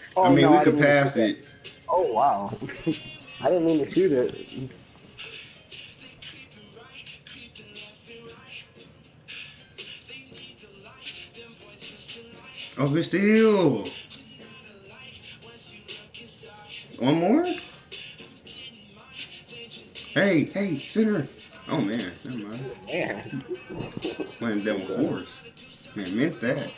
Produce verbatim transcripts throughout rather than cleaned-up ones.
I Oh mean, no, we I could didn't mean to shoot pass that. it. Oh wow. I didn't mean to shoot it. Oh, but still. One more? Hey, hey, center. Oh, man. Never mind. Oh man. Playing devil Okay. force. Man, meant that.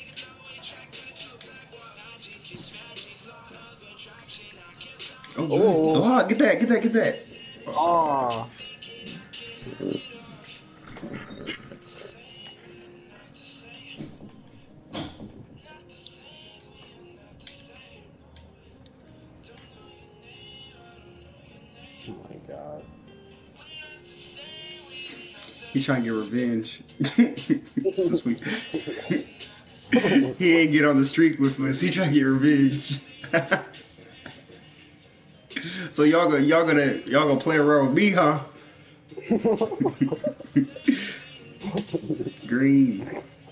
Oh, good. Oh. Oh, get that, get that, get that. Oh, Oh. Oh my god. he's trying to get revenge. Since we, he ain't get on the streak with us. He trying to get revenge. So y'all gonna y'all gonna y'all gonna play around with me, huh? Green.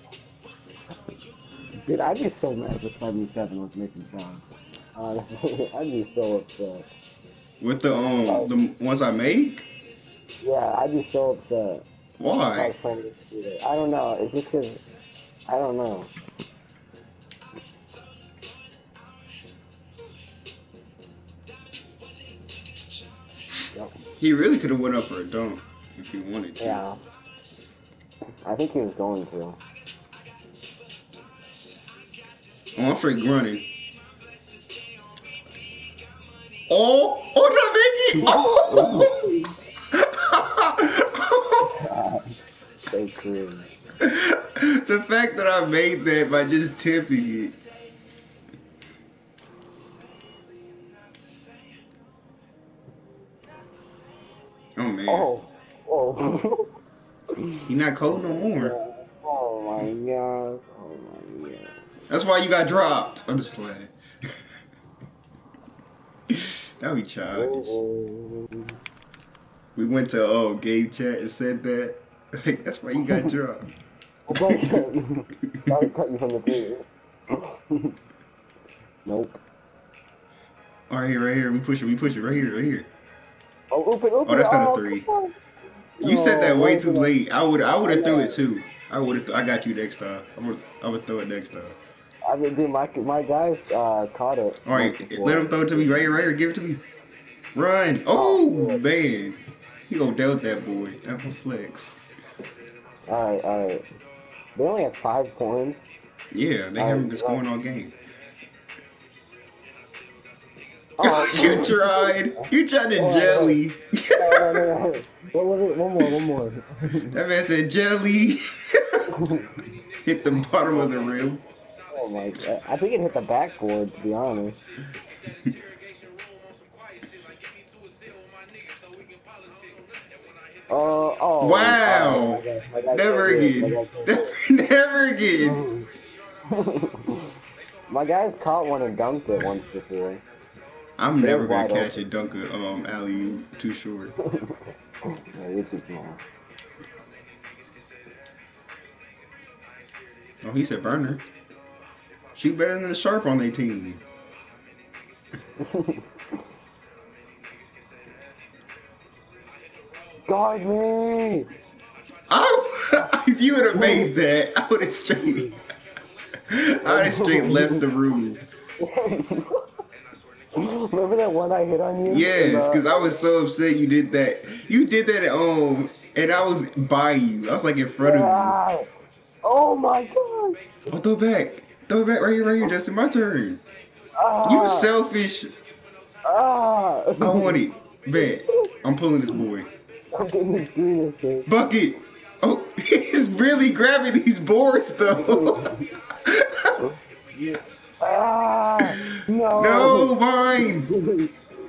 Dude, I'd be so mad if seventy-seven was making shots. Honestly, I'd be so upset. With the um Like, the ones I make? yeah, I'd be so upset if I Why? was playing against you. I don't know. It's just because I don't know. Yep. He really could have went up for a dunk if he wanted to. Yeah, I think he was going to. Oh, I'm straight grunting. Oh, oh, did I make it? Oh! God, so cringe. The fact that I made that by just tipping it. Oh man, Oh, oh. he not cold no Oh my more. god. Oh my god. Oh my god. That's why you got dropped. I'm just playing. That'd be childish. Oh. We went to oh game chat and said that. Like, that's why you got dropped. I thought you thought it cut you from the team. Nope. All right, here, right here. We push it. We push it right here, right here. Oh, open, Oh, open. that's not a Oh, three. come on. You said No, that way what too was it? late. I would, I would I have threw it know. too. I would have. Th- I got you next time. I would, I would throw it next time. I mean, dude, my my guys uh, caught it All once right, let before. him throw it to me right here, right here. Give it to me. Run. Oh, Oh good. man, he gonna doubt that boy. That's a flex. All right, all right. They only have five points. Yeah, they All haven't right, been run. scoring all game. You Oh, tried. You tried to hold on, hold on. jelly. No, no, no, no. What was it? One more, one more. That man said jelly. Hit the bottom of the rim. Oh my god. I think it hit the backboard, to be honest. Oh, oh, oh, my Wow. God, my guy's so Never good. My again. guy's so Never again. good. My guy's caught one and dunked it once before, I'm but it was never gonna wide catch a open. dunker um alley oop too short. Yeah, you're too small. Oh, he said burner. Shoot better than the sharp on their team. Guard me! I, if you would have made that, I would have straight. I would have straight left the room. Remember that one I hit on you? In Yes, because I the, was so upset you did that. You did that at home, and I was by you. I was like in front of you. ah, oh my gosh! Oh, throw it back. Throw it back right here, right here, Justin. My turn. You Ah! selfish. Ah! I want it. Bet. I'm pulling this boy. I'm getting the screen assist. Bucket. Oh, he's really grabbing these boards though. Ah! No, No! mine.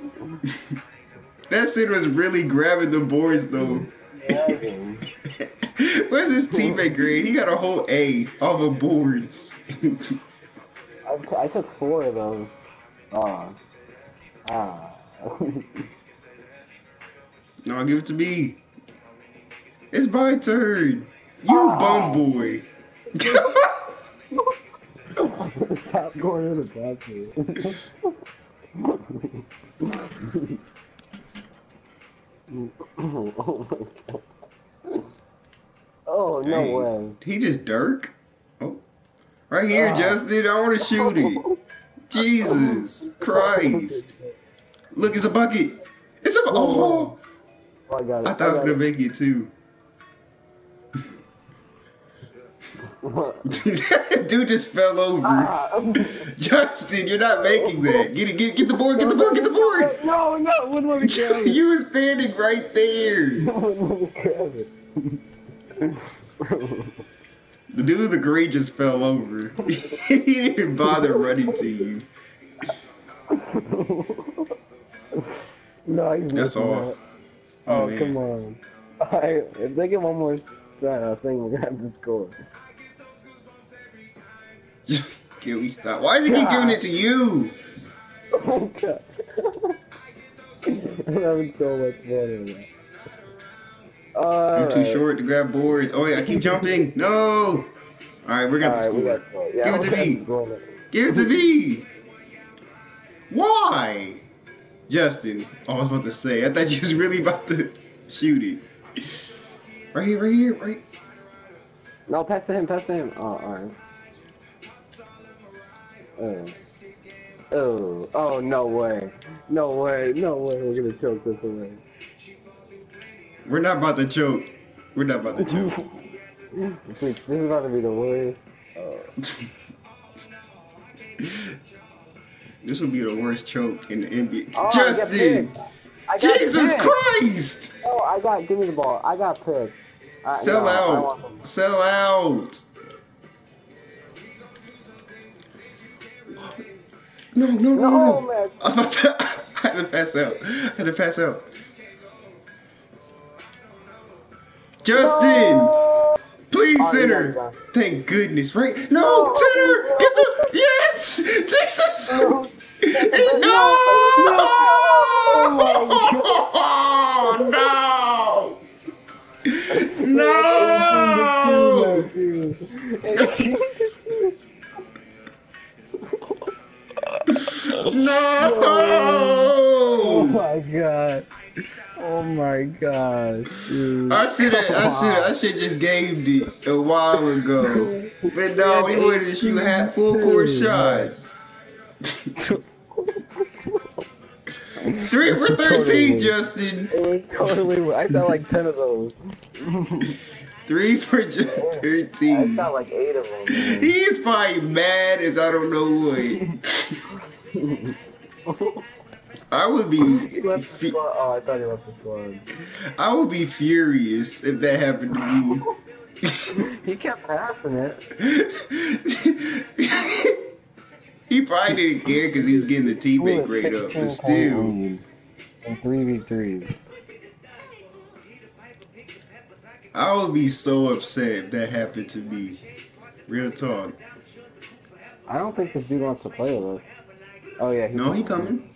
That shit was really grabbing the boards though. Dragging. Where's his teammate grade? He got a whole A off of boards. I, t I took four of those. Ah. Ah. No, give it to me. It's my turn. You bum Ah. boy. Stop going in the bathroom. Oh my god. Oh, no Dang. way. He just Dirk? Oh. Right here, Ah. Justin. I want to shoot it. Jesus Christ. Look, it's a bucket. It's a No oh. way. Oh, I got it. I thought I was got gonna it. make it too. Dude just fell over. Ah. Justin, you're not making that. Get it, get get the board, get the board, get the board. No, no, wouldn't let me grab it. You were standing right there. Wouldn't let me grab it. The dude with the green just fell over. He didn't even bother running to you. No, he's That's missing all. that. Oh, Oh, man. come on. Alright, if they get one more uh, thing, we're gonna have to score. Can we stop? Why is he keep giving it to you? Oh, God. I'm having so much fun with that. I'm too Alright. short to grab boards. Oh, wait, I keep jumping. No. All right, we're gonna Alright, we score. got to score. Yeah, Give it we to got me. to score. Give it to me. Why? Justin. Oh, I was about to say. I thought you was really about to shoot it. Right here, right here, right. No, pass to him, pass to him. Oh, alright. Oh. Oh, oh, no way. No way, no way we're gonna choke this away. We're not about to choke. We're not about to choke. This is about to be the worst. Oh. This would be the worst choke in the N B A. Oh, Justin! I got Jesus picked. Christ! Oh, I got, give me the ball. I got picked. I, Sell no, I out. want them. Sell out. No, no, no, No, no. man. I, was about to, I had to pass out. I had to pass out. Justin! No! Please, Oh, you center. got it. Thank goodness, right? No, No, center! no. Get the. Yes! Jesus! No. No! No! Oh my No! No! eighteen No! Oh my god. Oh my gosh, dude. I should have, I should have, I should just gamed it a while ago. But no, we wanted to shoot half full court shots. Three for thirteen, Justin. It was totally. I got like ten of those. Three for just I thirteen. got like eight of them. Man. He's probably mad as I don't know what. I would be. He left the squad. Oh, I thought he left the squad. I would be furious if that happened to me. He kept passing it. He probably didn't care because he was getting the teammate grade up, but still. And three v three. I would be so upset if that happened to me. Real talk. I don't think this dude wants to play with us. Oh yeah. No, he coming.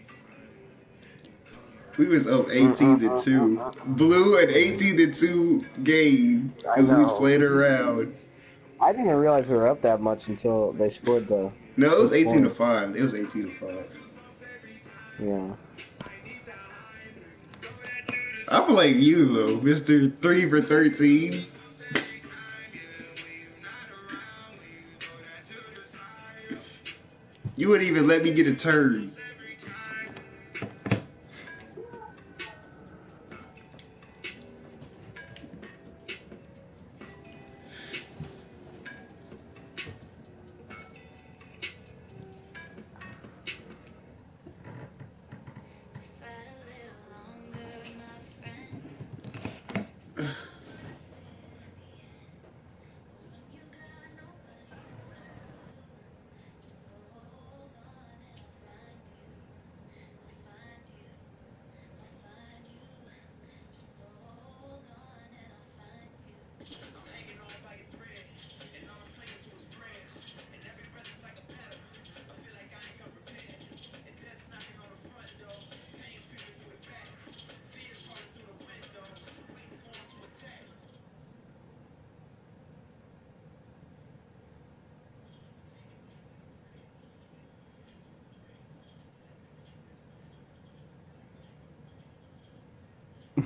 We was up eighteen to two. Blew an eighteen to two game because we was playing around. I didn't even realize we were up that much until they scored the. No, it was eighteen to five. It was eighteen to five. Yeah. I blame you though, Mister Three for thirteen. You wouldn't even let me get a turn.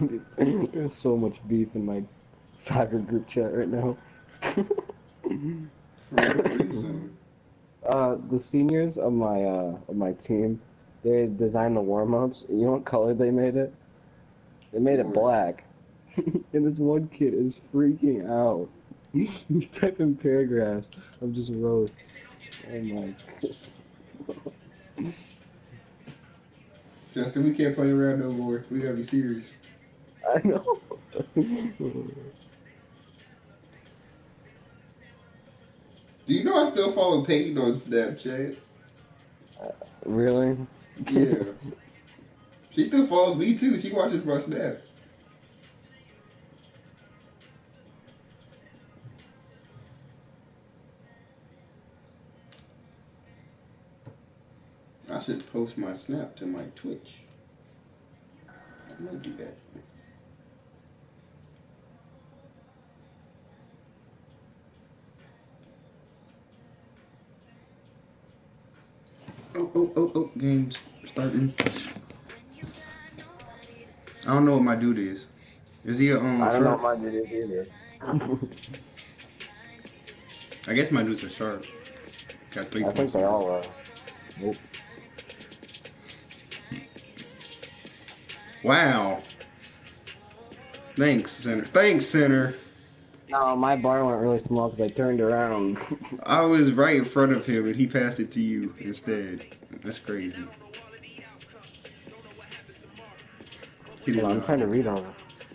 There's so much beef in my soccer group chat right now. For what reason? Uh, the seniors of my uh of my team, they designed the warm-ups. You know what color they made it? They made it What? black. And this one kid is freaking out. He's typing paragraphs of just roast. Oh my. Justin, we can't play around no more. We gotta be serious. I know. Do you know I still follow Peyton on Snapchat? Really? Yeah. She still follows me too. She watches my Snap. I should post my Snap to my Twitch. I might do that. Oh, oh, oh, oh, games starting. I don't know what my dude is. Is he a um I don't know shark? what mine is either. I guess my dude's a shark. Got three I think points they on all it. are. Nope. Wow. Thanks, center. Thanks, center. No, my bar went really small because I turned around. I was right in front of him and he passed it to you instead. That's crazy. He Hold didn't on, I'm know. trying to read on it.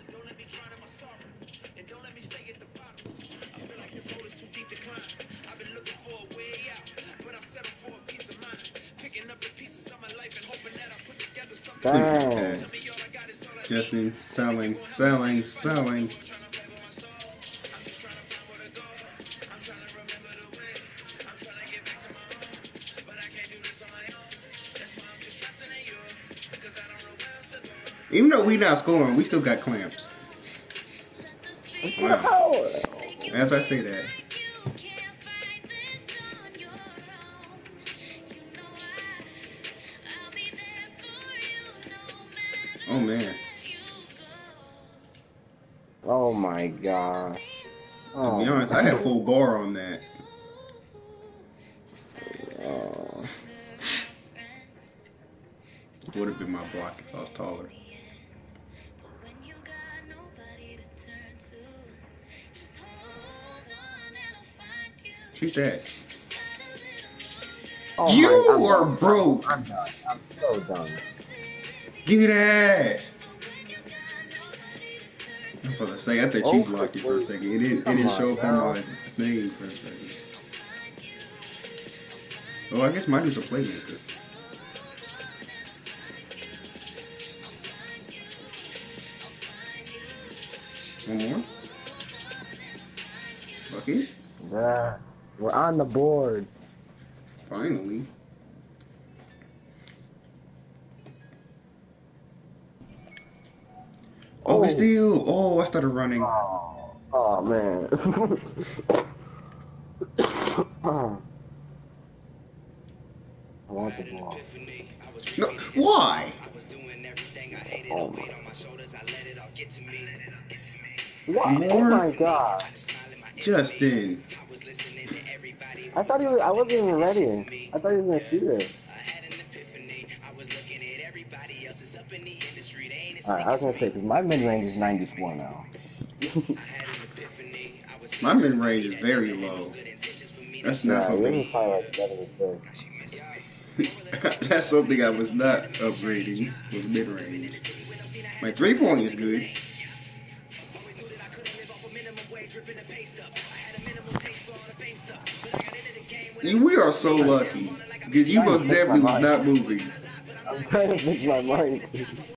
Please don't Dang. pass. Justin, selling, selling, selling. Even though we not scoring, we still got clamps. Wow. As I say that. Oh man. Oh my god. To Oh be honest, I had full bar on that. Oh. Would have been my block if I was taller. Shoot that. Oh You my, I'm are done. broke. I'm done. I'm so done. Give me that. I'm gonna say, I thought you Oh, for blocked it for a three. second. It didn't, it Come didn't on, show up on bro. my thing for a second. Oh, I guess mine is a playmaker. One more. Bucket. Yeah. We're on the board. Finally. Oh, it's Oh. still. Oh, I started running. Oh, oh man. I want the ball. No, why? Oh my. What? Oh More? my god. Justin. I thought he was, I wasn't even ready. I thought he was gonna shoot it. Alright, I was gonna say, because my mid range is ninety-four now. My mid range is very low. That's not Yeah, yours something. is probably like seventy-six. That's something I was not upgrading. Was mid range. My three point is good. You, we are so lucky because you I'm trying most to fix my definitely was mic. not moving. I'm trying to fix my mic.